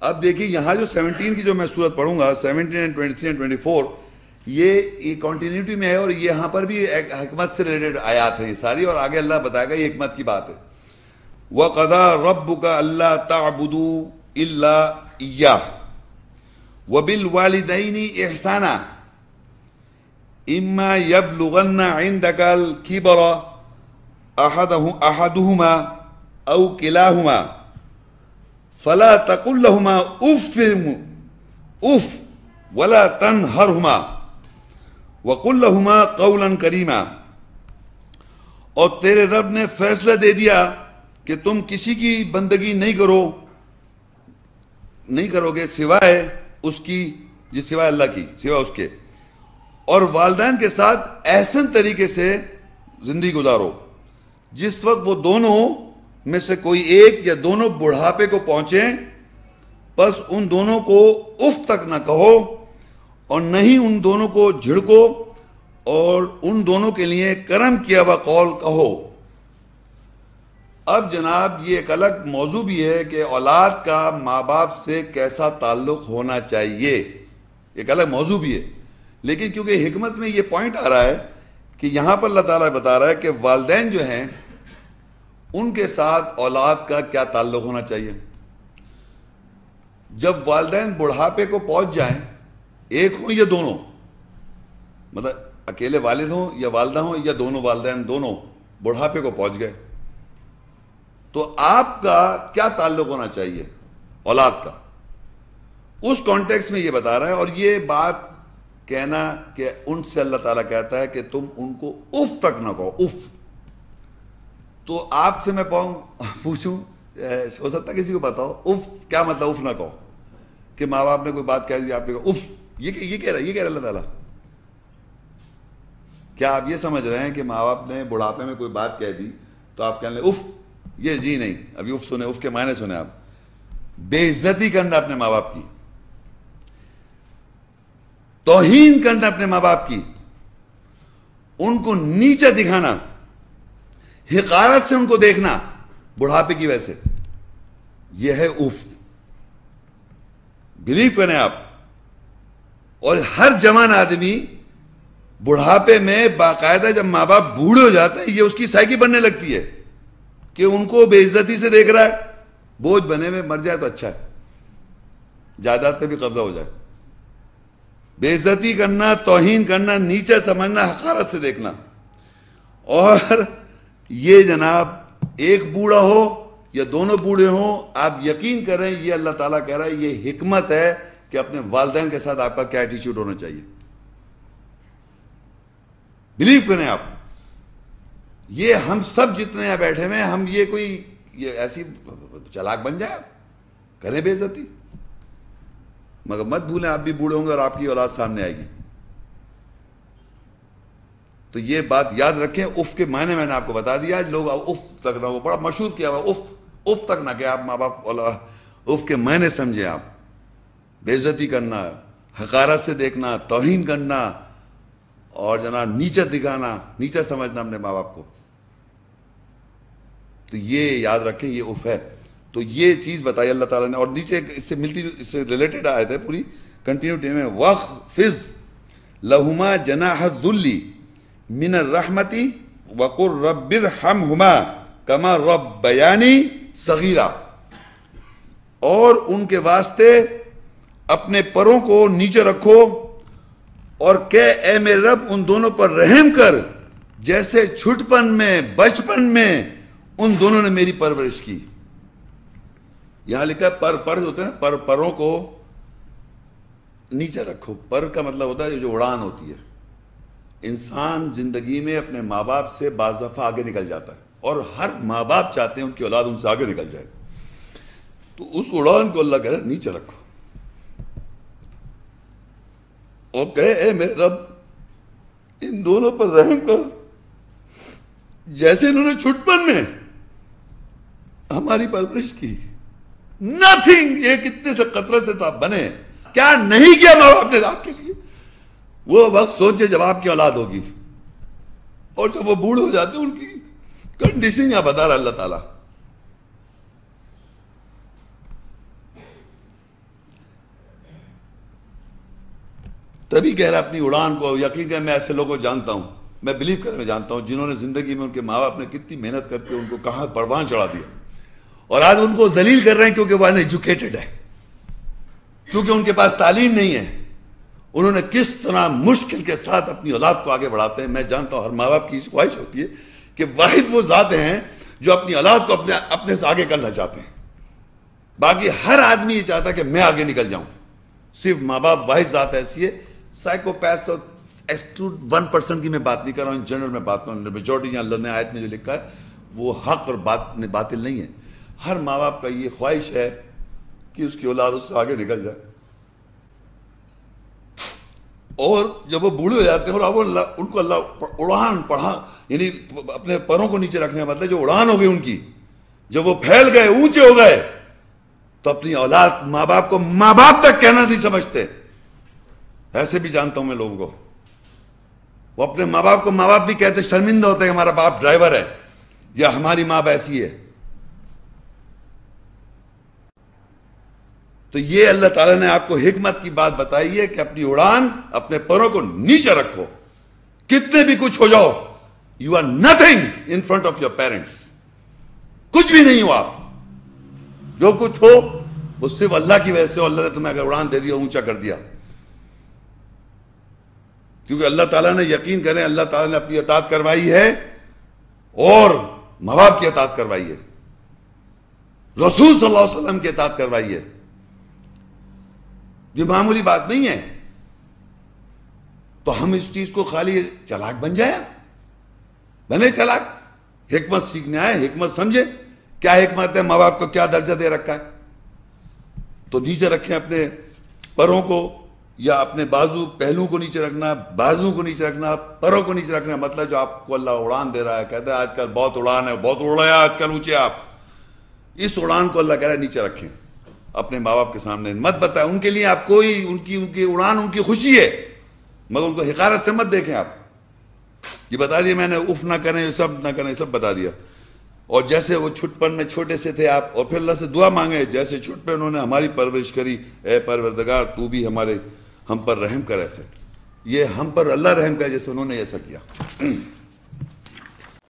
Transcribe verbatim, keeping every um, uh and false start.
اب دیکھیں یہاں جو سیونٹین کی جو میں صورت پڑھوں گا، seventeen and twenty three and twenty four, یہ کنٹینیوٹی میں ہے اور یہاں پر بھی ایک حکمت سے ریلیٹڈ آیات ہیں یہ ساری، اور آگے اللہ بتائے گا یہ حکمت کی بات ہے. وَقَضَىٰ رَبُّكَ أَلَّا تَعْبُدُوا إِلَّا إِيَّاهُ وَبِالْوَالِدَيْنِ إِحْسَانًا إِمَّا يَبْلُغَنَّ عِندَكَ الْكِبَرَ أَحَدُهُمَا أَوْ كِلَاهُمَا فَلَا تَقُل لَّهُمَا أُفٍّ أُفٍّ وَلَا تَنْهَرْهُمَا وَقُل لَّهُمَا قَوْلًا كَرِيمًا. اور تیرے رب نے فیصلہ دے دیا کہ تم کسی کی بندگی نہیں کرو نہیں کرو گے سوائے اس کی، جس سوائے اللہ کی، سوائے اس کے، اور والدین کے ساتھ احسن طریقے سے زندگی گزارو. جس وقت وہ دونوں میں سے کوئی ایک یا دونوں بڑھاپے کو پہنچیں بس ان دونوں کو اف تک نہ کہو اور نہ ہی ان دونوں کو جھڑکو اور ان دونوں کے لیے کرم کیا ہوا قول کہو. اب جناب یہ ایک الگ موضوع بھی ہے کہ اولاد کا ماں باپ سے کیسا تعلق ہونا چاہیے، ایک الگ موضوع بھی ہے، لیکن کیونکہ حکمت میں یہ پوائنٹ آ رہا ہے کہ یہاں پر اللہ تعالیٰ بتا رہا ہے کہ والدین جو ہیں ان کے ساتھ اولاد کا کیا تعلق ہونا چاہیے. جب والدین بڑھاپے کو پہنچ جائیں، ایک ہوں یا دونوں، مطلب اکیلے والد ہوں یا والدہ ہوں یا دونوں والدین دونوں بڑھاپے کو پہنچ گئے، تو آپ کا کیا تعلق ہونا چاہیے اولاد کا، اس کانٹیکس میں یہ بتا رہا ہے. اور یہ بات کہنا کہ ان سے اللہ تعالیٰ کہتا ہے کہ تم ان کو اف تک نہ کہو، اف. تو آپ سے میں پوچھوں، ہو سکتا کسی کو بتاؤ اف کیا مطلب، اف نہ کہو، کہ ماں باپ نے کوئی بات کہہ دی آپ نے کہا اف، یہ یہ کہہ رہا ہے یہ کہہ رہا ہے اللہ تعالیٰ. کیا آپ یہ سمجھ رہے ہیں کہ ماں باپ نے بڑھاپے میں کوئی بات کہہ دی تو آپ کہنے لیں اف؟ یہ جی نہیں، ابھی اف سنیں، اف کے معنی سنیں. آپ بے عزتی کرنا اپنے ماں باپ کی، توہین کرنا اپنے ماں باپ کی، ان کو نیچے دکھانا، حقارت سے ان کو دیکھنا بڑھاپے کی وجہ سے، یہ ہے اف. بلیو کریں آپ. اور ہر جوان آدمی بڑھاپے میں باقاعدہ جب ماں باپ بوڑھے ہو جاتے ہیں یہ اس کی سائیکی بننے لگتی ہے کہ ان کو بے عزتی سے دیکھ رہا ہے. بوجھ بنے میں مر جائے تو اچھا ہے، جائیداد پہ بھی قبضہ ہو جائے. بے عزتی کرنا، توہین کرنا، نیچے سمجھنا، حقارت سے دیکھنا. اور یہ جناب ایک بوڑھا ہو یا دونوں بوڑھے ہوں، آپ یقین کریں یہ اللہ تعالیٰ کہہ رہا ہے یہ حکمت ہے کہ اپنے والدین کے ساتھ آپ کا کیا ایٹیچیوڈ ہونا چاہیے. بلیو کریں آپ. یہ ہم سب جتنے یہاں بیٹھے ہوئے ہم یہ کوئی یہ ایسی چلاک بن جائے آپ کریں بے عزتی، مگر مت بھولیں آپ بھی بوڑھے ہوں گے اور آپ کی اولاد سامنے آئے گی. تو یہ بات یاد رکھیں. اف کے معنی میں نے آپ کو بتا دیا. لوگ اف تک نہ، وہ بڑا مشہور کیا ہوا اف اف تک نہ کہ آپ ماں باپ اف کے معنی سمجھیں. آپ بے عزتی کرنا، حقارت سے دیکھنا، توہین کرنا اور جناب نیچے دکھانا، نیچے سمجھنا اپنے ماں باپ کو، تو یہ یاد رکھیں یہ اف ہے. تو یہ چیز بتائی اللہ تعالیٰ نے. اور نیچے اس سے ملتی اس سے ریلیٹڈ آیت ہے پوری کنٹینیوٹی میں، وَخْفِضْ لَهُمَا جَنَاحَ الذُّلِّ مِنَ الرَّحْمَةِ وَقُلْ رَبِّ ارْحَمْهُمَا كَمَا رَبَّيَانِي صَغِيرًا. اور ان کے واسطے اپنے پروں کو نیچے رکھو اور کہ اے میرے رب ان دونوں پر رحم کر جیسے چھٹپن میں، بچپن میں ان دونوں نے میری پرورش کی. یہاں لکھا ہے پر پر ہوتے ہیں، پر پروں کو نیچے رکھو. پر کا مطلب ہوتا ہے جو اڑان ہوتی ہے. انسان زندگی میں اپنے ماں باپ سے بعض دفعہ آگے نکل جاتا ہے اور ہر ماں باپ چاہتے ہیں ان کی اولاد ان سے آگے نکل جائے. تو اس اڑان کو اللہ کہہ رہا ہے نیچے رکھو اور کہے اے میرے رب ان دونوں پر رحم کر جیسے انہوں نے چھٹپن میں ہماری پرورش کی. نتھنگ، یہ کتنے سے قطرے سے تو آپ بنے، کیا نہیں کیا ماں باپ نے آپ کے لیے. وہ وقت سوچے جب آپ کی اولاد ہوگی اور جب وہ بوڑھے ہو جاتے ہیں ان کی کنڈیشن یہاں بتا رہا اللہ تعالیٰ. تبھی کہہ رہا اپنی اڑان کو یقین کہ میں ایسے لوگوں کو جانتا ہوں، میں بلیو کرنے میں جانتا ہوں جنہوں نے زندگی میں ان کے ماں باپ نے کتنی محنت کر کے ان کو کہاں پروان چڑھا دیا، اور آج ان کو ذلیل کر رہے ہیں کیونکہ وہ ان ایجوکیٹڈ ہے، کیونکہ ان کے پاس تعلیم نہیں ہے۔ انہوں نے کس طرح مشکل کے ساتھ اپنی اولاد کو آگے بڑھاتے ہیں۔ میں جانتا ہوں ہر ماں باپ کی خواہش ہوتی ہے کہ واحد وہ ذات ہیں جو اپنی اولاد کو اپنے اپنے سے آگے کرنا چاہتے ہیں، باقی ہر آدمی یہ چاہتا ہے کہ میں آگے نکل جاؤں۔ صرف ماں باپ واحد ذات ایسی ہے۔ سائیکوپیتھس اور ایکسکلوڈ ون پرسنٹ کی میں بات نہیں کر رہا ہوں، ان جنرل میں بات کر رہا ہوں۔ میجورٹی اللہ نے آیت میں جو لکھا ہے وہ حق اور بات باطل نہیں ہے۔ ہر ماں باپ کا یہ خواہش ہے کہ اس کی اولاد اس سے آگے نکل جائے، اور جب وہ بوڑھے ہو جاتے ہیں اور اب اللہ ان کو اللہ اڑان پڑھا، یعنی اپنے پروں کو نیچے رکھنے کا مطلب جو اڑان ہو گئی ان کی، جب وہ پھیل گئے اونچے ہو گئے تو اپنی اولاد ماں باپ کو ماں باپ تک کہنا نہیں سمجھتے۔ ایسے بھی جانتا ہوں میں لوگوں کو، وہ اپنے ماں باپ کو ماں باپ بھی کہتے، شرمندہ ہوتے ہیں ہمارا باپ ڈرائیور ہے یا ہماری ماں ایسی ہے۔ تو یہ اللہ تعالیٰ نے آپ کو حکمت کی بات بتائی ہے کہ اپنی اڑان اپنے پروں کو نیچے رکھو، کتنے بھی کچھ ہو جاؤ، you are nothing in front of your parents, کچھ بھی نہیں ہو آپ، جو کچھ ہو وہ صرف اللہ کی وجہ سے، اللہ نے تمہیں اگر اڑان دے دیا اونچا کر دیا، کیونکہ اللہ تعالیٰ نے یقین کریں اللہ تعالیٰ نے اپنی اطاعت کروائی ہے اور ماں باپ کی اطاعت کروائی ہے، رسول صلی اللہ علیہ وسلم کی اطاعت کروائی ہے۔ یہ معمولی بات نہیں ہے، تو ہم اس چیز کو خالی چلاک بن جائیں، بنے چلاک، حکمت سیکھنے آئے، حکمت سمجھے کیا حکمت ہے، ماں باپ کو کیا درجہ دے رکھا ہے، تو نیچے رکھیں اپنے پروں کو، یا اپنے بازو پہلو کو نیچے رکھنا، بازو کو نیچے رکھنا، پروں کو نیچے رکھنا، مطلب جو آپ کو اللہ اڑان دے رہا ہے، کہتا ہے آج کل بہت اڑان ہے، بہت اڑ رہا ہے آج کل اونچے، آپ اس اڑان کو اللہ کہہ رہا ہے نیچے رکھیں، اپنے ماں باپ کے سامنے مت بتائیں، ان کے لیے آپ کوئی ان کی ان کی اڑان ان کی خوشی ہے، مگر ان کو حقارت سے مت دیکھیں۔ آپ یہ بتا دیا میں نے، اف نہ کریں، یہ سب نہ کریں، سب بتا دیا۔ اور جیسے وہ چھٹپن میں چھوٹے سے تھے آپ، اور پھر اللہ سے دعا مانگے، جیسے چھٹ پہ انہوں نے ہماری پرورش کری، اے پروردگار تو بھی ہمارے ہم پر رحم کر، ایسے یہ ہم پر اللہ رحم کرے جیسے انہوں نے ایسا کیا۔